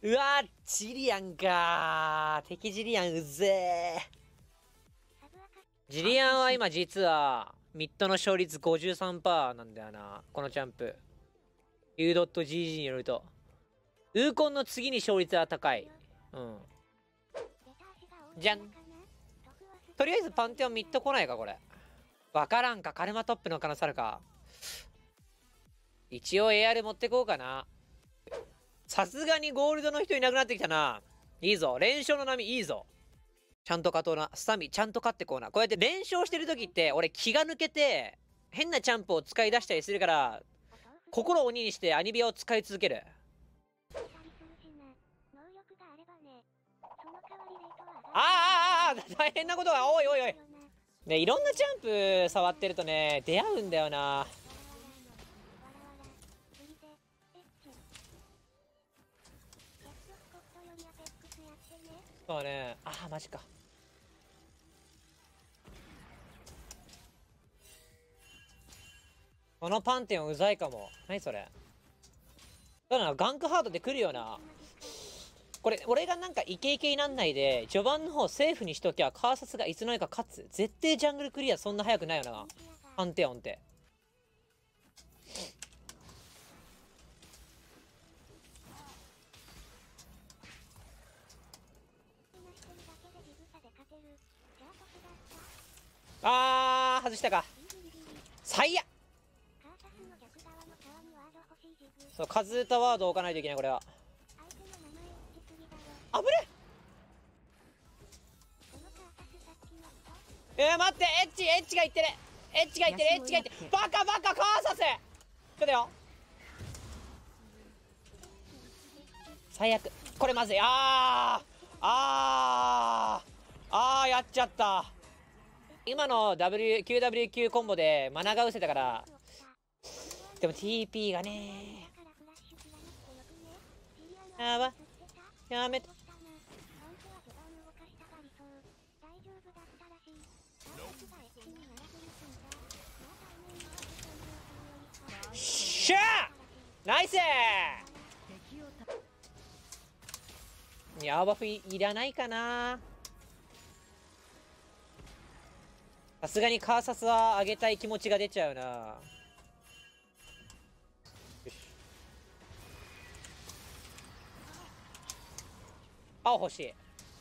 うわー、ジリアンかー。敵ジリアンうぜー。ジリアンは今実は、ミッドの勝率 53% なんだよな。このジャンプ。U.GG によると。ウーコンの次に勝率は高い。うん。じゃん。とりあえずパンテオンミッド来ないか、これ。わからんか。カルマトップの可能性あるか。一応 AR 持ってこうかな。さすがにゴールドの人いなくなってきたな。いいぞ。連勝の波いいぞ。ちゃんと勝とうな。スタミちゃんと勝ってこうな。こうやって連勝してる時って俺気が抜けて変なチャンプを使い出したりするから心を鬼にしてアニビアを使い続ける。大変なことがおいおいおい。ね、いろんなジャンプ触ってるとね出会うんだよな。そうね。マジか。このパンテオンうざいかも。何それ。だからガンクハードで来るよな。これ俺がなんかイケイケになんないで序盤の方セーフにしときゃカーサスがいつの間にか勝つ。絶対ジャングルクリアそんな早くないよな、パンテオンって。外したか。最悪。そう、カズータワード置かないといけない。これはあぶね。待って、エッチがいってる。エッチがいってる。バカカーサス。ちょっとよ。最悪。これまずい。やっちゃった。今の QWQ コンボでマナが失せたから。でも TP がねやめて。しゃーナイスー。ヤーバフいらないかな。さすがにカーサスは上げたい気持ちが出ちゃうな。よし。青欲しい。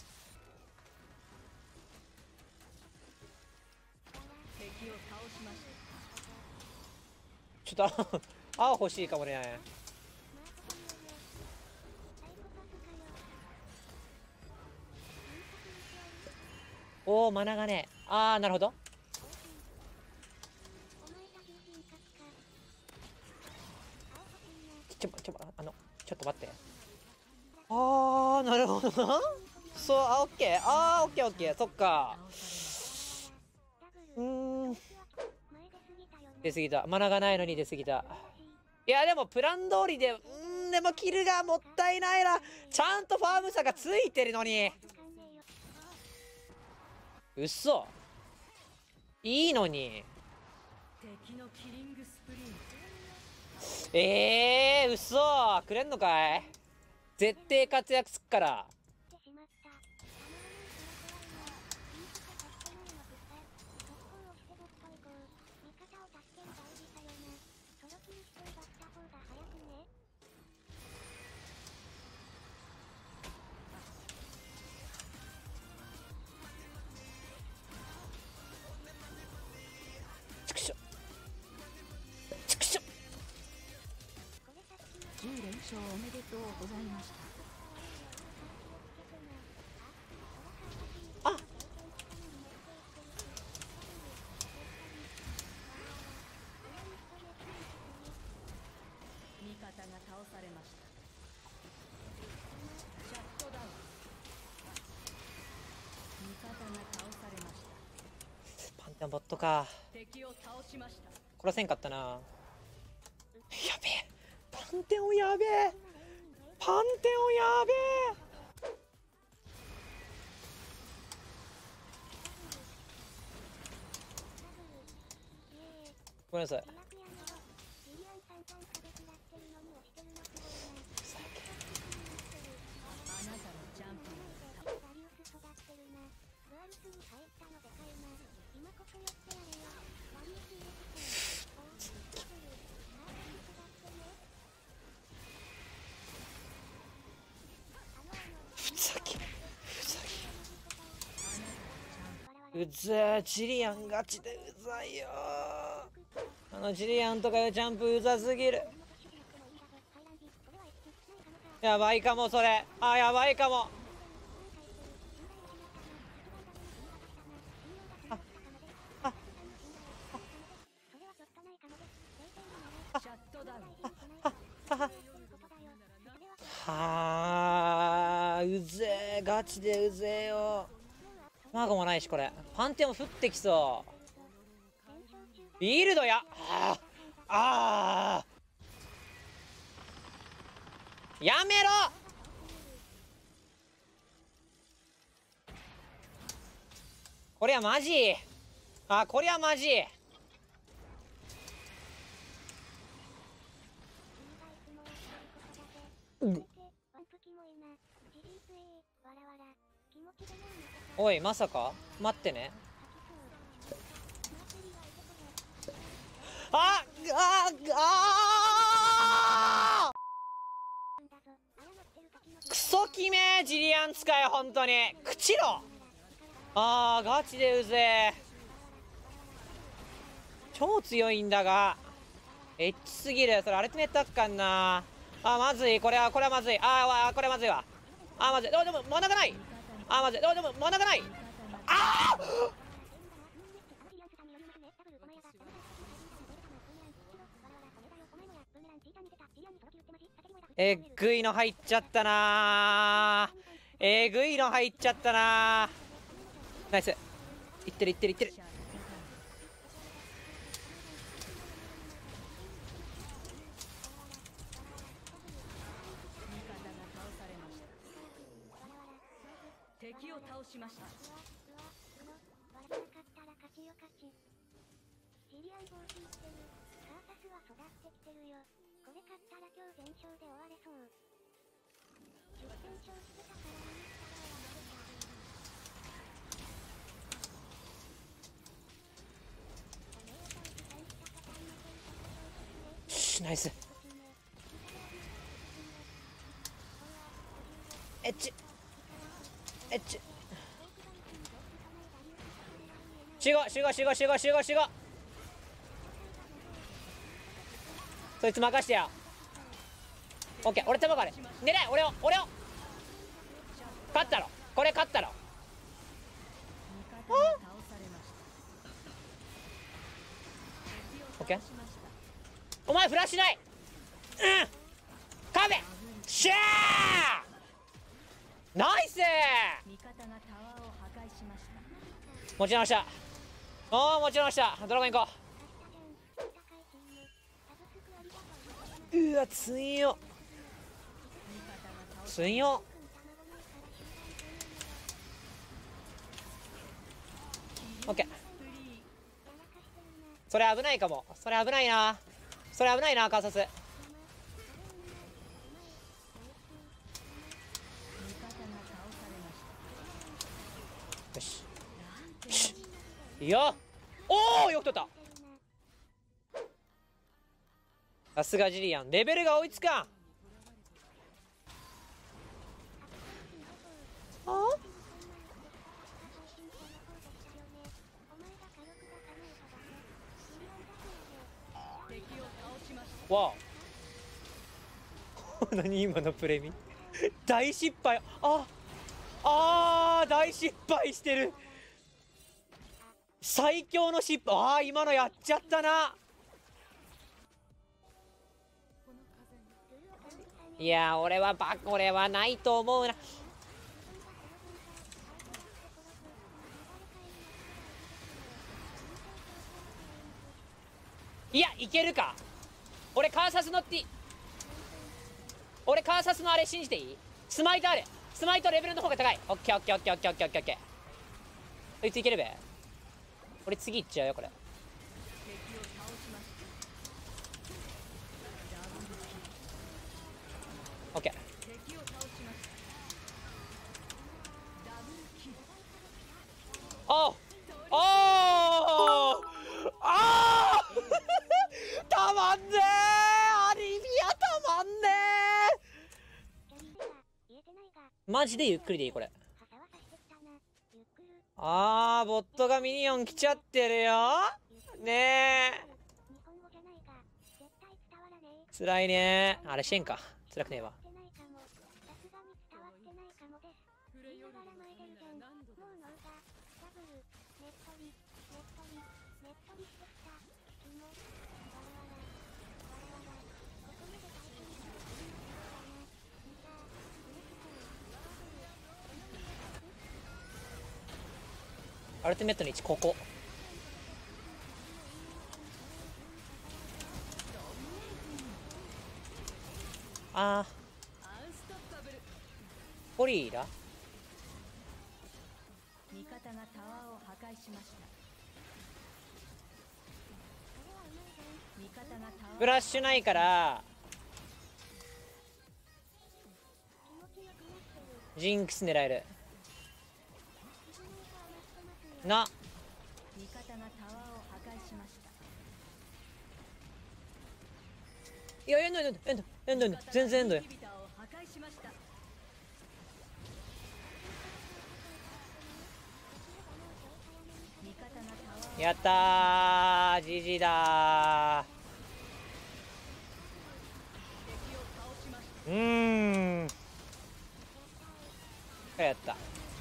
ちょっと青欲しいかもね。おお、マナがね。なるほど。ちょっと待って。なるほどな。そう、オッケー。オッケー。そっか。出過ぎた。マナがないのに出過ぎた。いや、でもプラン通りで、でもキルがもったいないな。ちゃんとファーム差がついてるのに。うっそ。いいのに。うっそ。くれんのかい。絶対活躍すっから。 10連勝おめでとうございました。味方が倒されました。シャットダウン。味方が倒されました。 パンテオンボットか。 敵を倒しました。 殺せんかったな。やべえ。パンテオンやべえ。ごめんなさい。 うざー、ジリアンガチでうざいよー。あのジリアンとかいうジャンプうざすぎる。やばいかもそれ。あ、やばいかも。はあ、うぜえ、ガチでうぜえよ。マーゴもないし、これパンテも降ってきそう。ビールドや、やめろ。これはマジ。これはマジ。おい、まさか。待ってね。クソ決めジリアン使い、本当に口ろ。ガチでうぜえ。超強いんだがエッチすぎる。それアルティメットアッカンな。まずい。これはまずい。これまずいわ。まずい。でも真ん中ない。まずい。でも真ん中ない。えぐいの入っちゃったな。えぐいの入っちゃったな。ナイス。いってるいってるいってる。 敵を倒しました。ジリアン防止してる。カーサスは育ってきてるよ。これ勝ったら今日全勝で終われそう。10連勝してたから見に来たらやられた。 ナイス。エッチエッチ。集合。そいつ任してよ。オッケー。俺玉がある。狙え。俺を勝ったろ。これ勝ったろ。オッケー。お前フラッシュない。カベシャー。ナイスー。持ち直した。持ち直した。ドラゴン行こう。うわ、強っ。オッケー。それ危ないかも。それ危ないなカーサス。よしよっ。よく取った。さすがジリアン、レベルが追いつかん。わお何今のプレミ大失敗。大失敗してる。最強の失敗。今のやっちゃったな。いや俺はないと思うな。いやいけるか。俺カーサスのあれ信じていい。スマイトある。スマイトレベルの方が高い。オッケー。そいついけるべ。俺次いっちゃうよこれ。オッケー。 マジでゆっくりでいいこれ。 はさわさしてきたな。ゆっくる。 あー、ボットがミニオン来ちゃってるよ。ねえ。 日本語じゃないが、絶対伝わらねえ。 辛いね。あれ、シェンか。辛くねえわ。 伝わってないかも。さすがに伝わってないかもです。言いながら前出るじゃん。もう脳が、ダブル、ねっとり、ねっとり、ねっとりしてきた。キモ、わらわら、わらわら。ここまで体験する気になるだな。ミサー、この機会、ダブル、この胸がアルティメットの位置、ここ。あー。ゴリラ味方がタワーを破壊しました。味方がタワーフラッシュないからジンクス狙えるな。 味方がタワーを破壊しました。 いやエンド全然エンドよ。 インヒビターを破壊しました。味方がタワーやったー、ジジだ敵を倒しました。 ー。やった。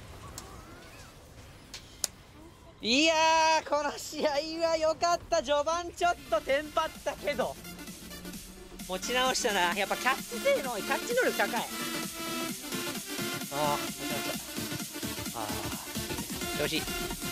いやー、この試合は良かった。序盤ちょっとテンパったけど持ち直したな。やっぱキャッチ性能、キャッチ能力高い。ああ、持ち直した。ああ、調子いい。